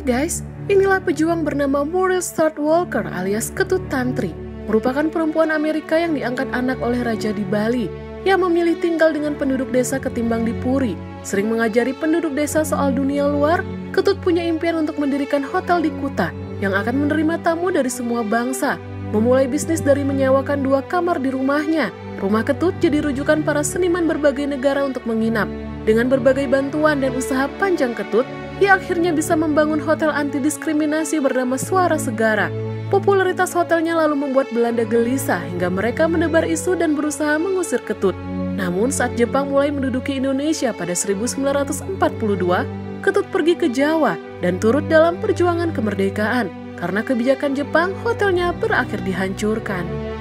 guys, inilah pejuang bernama Muriel Stark Walker alias Ketut Tantri. Merupakan perempuan Amerika yang diangkat anak oleh Raja di Bali, yang memilih tinggal dengan penduduk desa ketimbang di Puri. Sering mengajari penduduk desa soal dunia luar, Ketut punya impian untuk mendirikan hotel di Kuta yang akan menerima tamu dari semua bangsa. Memulai bisnis dari menyewakan 2 kamar di rumahnya. Rumah Ketut jadi rujukan para seniman berbagai negara untuk menginap. Dengan berbagai bantuan dan usaha panjang Ketut, ia akhirnya bisa membangun hotel anti diskriminasi bernama Suara Segara. Popularitas hotelnya lalu membuat Belanda gelisah hingga mereka menebar isu dan berusaha mengusir Ketut. Namun saat Jepang mulai menduduki Indonesia pada 1942, Ketut pergi ke Jawa dan turut dalam perjuangan kemerdekaan. Karena kebijakan Jepang, hotelnya berakhir dihancurkan.